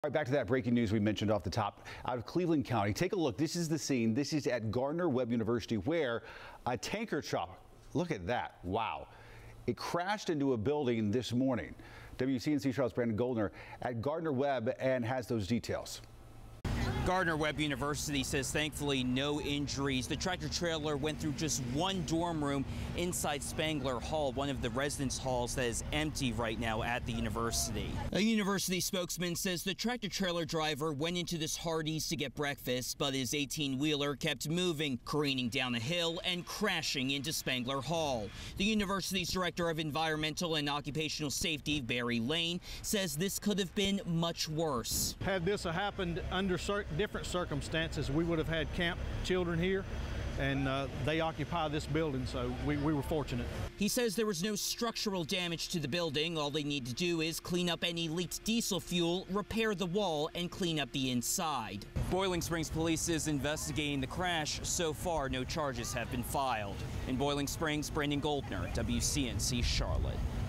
All right, back to that breaking news we mentioned off the top out of Cleveland County. Take a look. This is the scene. This is at Gardner-Webb University where a tanker truck, look at that. Wow. It crashed into a building this morning. WCNC Charlotte's Brandon Goldner at Gardner-Webb and has those details. Gardner-Webb University says thankfully no injuries. The tractor trailer went through just one dorm room inside Spangler Hall, one of the residence halls that is empty right now at the university. A university spokesman says the tractor trailer driver went into this Hardee's to get breakfast, but his 18-wheeler kept moving, careening down a hill and crashing into Spangler Hall. The university's director of environmental and occupational safety, Barry Lane, says this could have been much worse. Had this happened under different circumstances, we would have had camp children here, and they occupy this building, so we were fortunate. He says there was no structural damage to the building. All they need to do is clean up any leaked diesel fuel, repair the wall, and clean up the inside. Boiling Springs Police is investigating the crash. So far, no charges have been filed. In Boiling Springs, Brandon Goldner, WCNC Charlotte.